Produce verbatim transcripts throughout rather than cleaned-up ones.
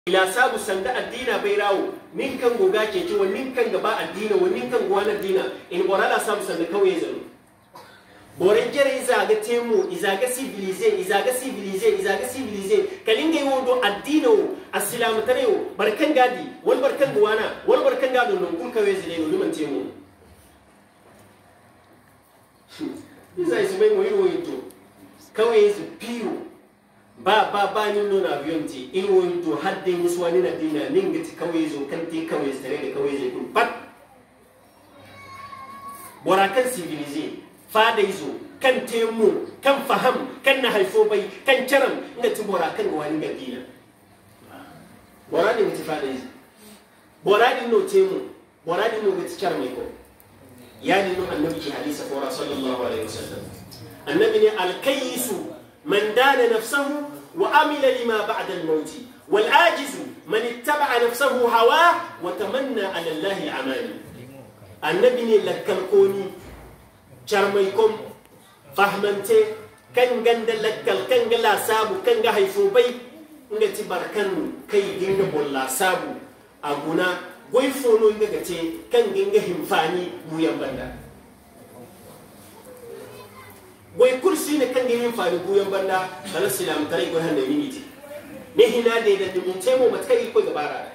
ila sabu sanda addina bai rawo nin kan goga ke ci wannan kan gaba addina wannan kan gwana addina in borala sabu sanda kawai zanu boren jere izaga temu izaga civilize izaga civilize izaga civilize kalinga yodo addino asilamu tareyo barkan gadi wal barkan gwana wal barkan gado non kun kawai zile no liman temu izai su bai mo yiro yito kawai su piyo ba ba ba ni nuna biyonti in wani to haddin musu wani na dina nin gati kawai zo kan ti kawai tare da kawai zai kun pat borakan civilize fada izo kan temu kan faham kan na haifo bai kan caram inda ti borakan wani ga dina borani mutu fada izo borani no temu borani no gati caram ko yani no annabi hadisi fora sallallahu alaihi wasallam annabi ne alkayisu من دان نفسه وعمل لما بعد الموت والعاجز من اتبع نفسه هواه وتمنى على الله العمال النبي لك الكوني شرميكم فهمنتي كان جند لك كان جلا سابو كان جهيفو بي نتي بركان كي جند بولا سابو أبونا ويفونو نجتي كان جند همفاني بويا بندا boy kursi ne kan girin fa buyan banda kala silam tare go hande miniti ne hina de da dum temo matkai ko gabara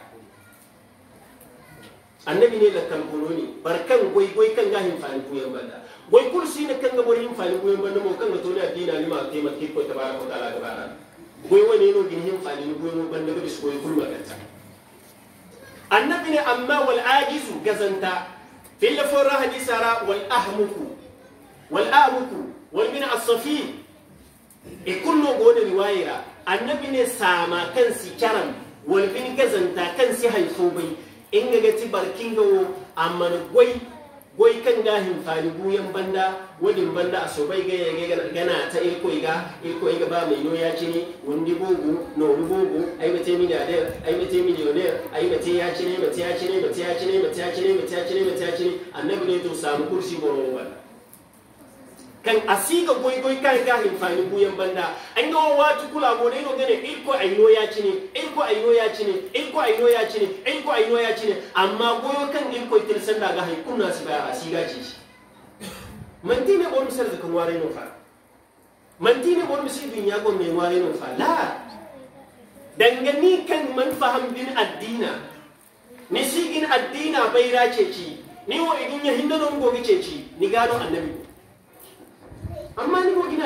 annabi ne la kan koloni barkan goy goy kan ga hin fa buyan banda boy kursi ne kan ga borin fa buyan banda mo kan ga to ne adina ni ma te matkai ko tabaraka taala gabara goy woni no gin hin fa ni buyan banda ga bis goy kulma kanta annabi ne amma wal ajizu gazanta fil fara hadisara wal ahmuku wal amuku والبن الصفي يكون نقول رواية النبي نسامع كان سكرم والبن كزنتا كان سهيفوبي إنك جت بركينغو أما نقوي قوي كان جاهم فالبو ينبندا ودين بندا أصوبي جاي جاي جنا تأيكو إيجا إيكو إيجا بامينو ياتشني وندي بوجو نور بوجو أي متى مليونير أي متى مليونير أي متى ياتشني متى ياتشني متى ياتشني متى ياتشني متى ياتشني متى ياتشني النبي نتو سام كرسي بروبا kan asiga goy goy kan ga hin fani buyan banda an ga watu kula mo ne no gane ilko aino ya cine ilko aino ya cine ilko aino ya cine ilko aino ya cine amma goyo kan ilko til sanda ga hay kunna si ba asiga ci man tine bon misal da kan ware no fa man tine bon misal bin ya gon me ware no fa la dangani kan man faham bin addina ni sigin addina bai race ci ni wo idin ya hinda non gogi ce ci ni gado annabi amma ni mo gina